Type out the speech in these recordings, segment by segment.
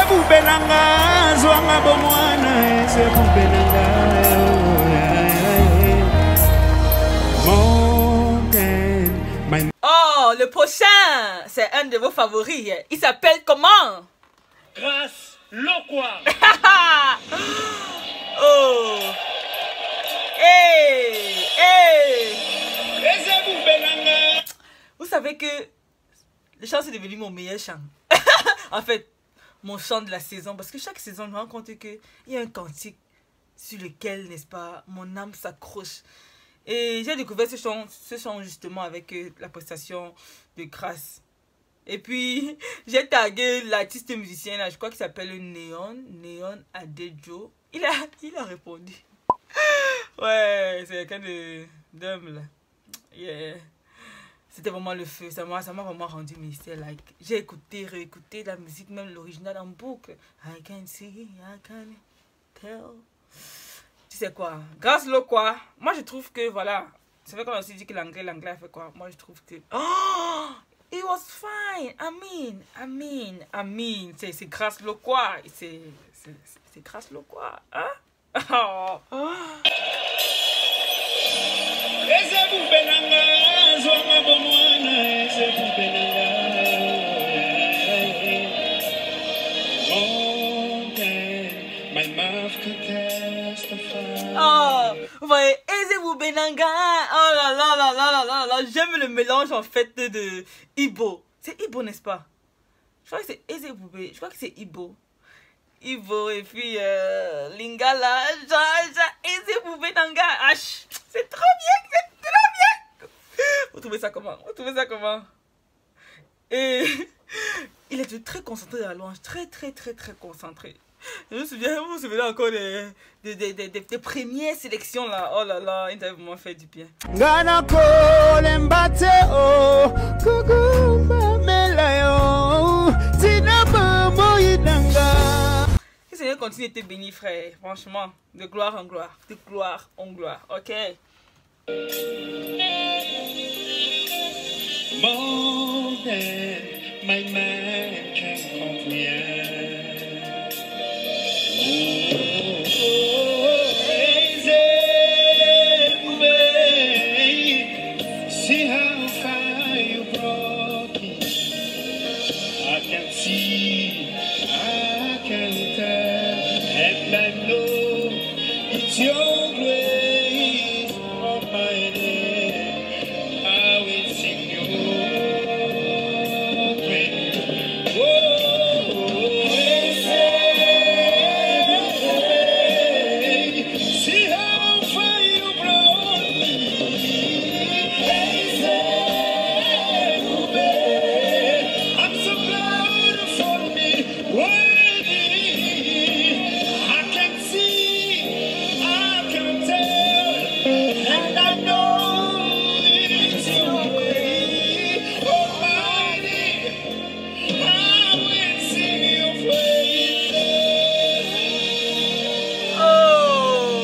Oh, le prochain, c'est un de vos favoris. Il s'appelle comment? Grâce Lokwa. Oh. Hey, hey. Vous savez que le chant c'est devenu mon meilleur chant. En fait, mon chant de la saison. Parce que chaque saison, je me rends compte qu'il y a un cantique sur lequel, n'est-ce pas, mon âme s'accroche. Et j'ai découvert ce chant justement avec la prestation de Grâce. Et puis, j'ai tagué l'artiste musicien, là, je crois qu'il s'appelle Neon Adejo. Il a répondu. Ouais, c'est quelqu'un d'homme, là. Yeah. C'était vraiment le feu, ça m'a vraiment rendu ministère. Like, j'ai écouté, réécouté la musique, même l'original en boucle. I can see, I can tell. Tu sais quoi, Grâce Lokwa, moi je trouve que voilà, c'est vrai qu'on a aussi dit que l'anglais a fait quoi. Moi je trouve que oh, it was fine. I mean, c'est Grâce Lokwa, c'est Grâce Lokwa, hein? Oh. Oh, vous voyez, Ezebou Benanga. Oh là là là là là là là. J'aime le mélange en fait de Igbo. C'est Igbo, n'est-ce pas? Je crois que c'est Ezebou. Je crois que c'est Igbo. Igbo et puis Lingala. Ezebou Benanga. C'est trop bien, c'est trop bien. Vous trouvez ça comment? Vous trouvez ça comment? Et il était très concentré dans la louange. Très concentré. Je me souviens, vous vous souvenez encore des premières sélections là. Oh là là, il avait vraiment fait du bien. Que Seigneur continue de te bénir, frère. Franchement, de gloire en gloire. De gloire en gloire. Ok? More than my mind can comprehend. See how far you brought me. I can see, I can tell, and I know it's your grace on my head. I will sing your praise. See how far you brought me. I'm so glad for me. I can see, I can tell, and I know it's your way. Almighty, I will sing your praise. Oh!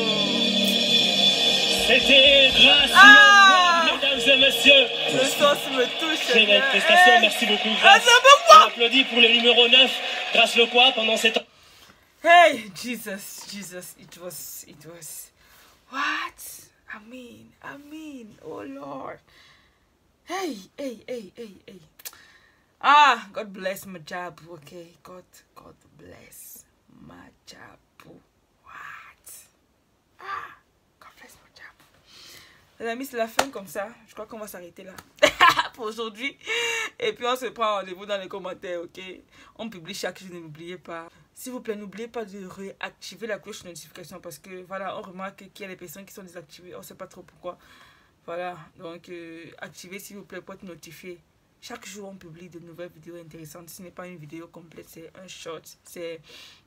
C'était Grâce Lokwa, mesdames et messieurs. Le sens me touche. Très belle prestation, merci beaucoup Grâce. On applaudit pour le numéro 9, Grâce Lokwa, pendant ces temps. Hey, Jesus, it was, what? I mean, oh Lord. Hey. Ah, God bless Majabu, okay? God bless Majabu. What? Ah, God bless Majabu. Les amis, c'est la fin comme ça. Je crois qu'on va s'arrêter là pour aujourd'hui. Et puis on se prend rendez-vous dans les commentaires, ok? On publie chaque jour, n'oubliez pas. S'il vous plaît, n'oubliez pas de réactiver la cloche de notification parce que voilà, on remarque qu'il y a des personnes qui sont désactivées. On ne sait pas trop pourquoi. Voilà, donc activez s'il vous plaît pour être notifié. Chaque jour, on publie de nouvelles vidéos intéressantes. Ce n'est pas une vidéo complète, c'est un short. C'est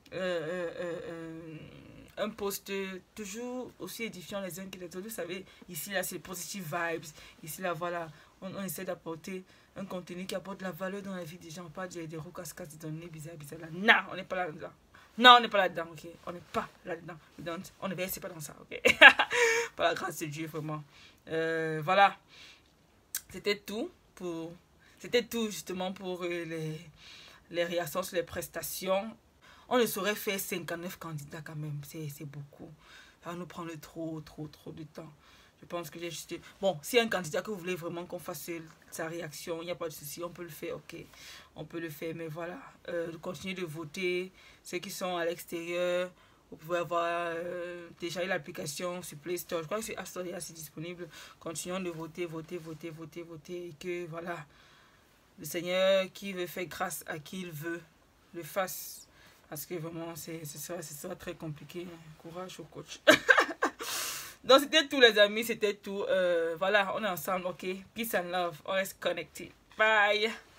un post toujours aussi édifiant les uns que les autres. Vous savez, ici, là, c'est positive vibes. Ici, là, voilà, on essaie d'apporter un contenu qui apporte de la valeur dans la vie des gens. Pas des roues cascades, des données bizarres, là. Non, on n'est pas là-dedans. Non, on n'est pas là-dedans, ok? On n'est pas là-dedans. On ne verse pas dans ça, ok? Par la grâce de Dieu, vraiment. Voilà. C'était tout justement pour les réactions sur les prestations. on ne saurait faire 59 candidats quand même. C'est beaucoup. Ça va nous prendre trop de temps. Je pense que j'ai juste... Bon, s'il y a un candidat que vous voulez vraiment qu'on fasse sa réaction, il n'y a pas de souci, on peut le faire, ok. On peut le faire, mais voilà. Continuez de voter. Ceux qui sont à l'extérieur, vous pouvez avoir déjà l'application sur Play Store. Je crois que c'est App Store est assez disponible. Continuons de voter. Et que, voilà, le Seigneur qui veut faire grâce à qui il veut, le fasse. Parce que vraiment, ce sera très compliqué. Courage au coach. Donc, c'était tout, les amis. C'était tout. Voilà, on est ensemble, ok? Peace and love. On reste connectés. Bye.